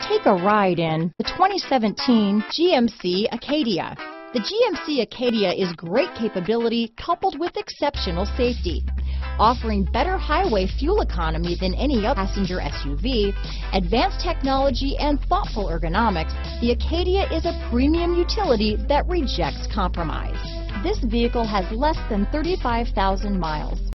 Take a ride in the 2017 GMC Acadia. The GMC Acadia is great capability coupled with exceptional safety. Offering better highway fuel economy than any other passenger SUV, advanced technology, and thoughtful ergonomics, the Acadia is a premium utility that rejects compromise. This vehicle has less than 35,000 miles.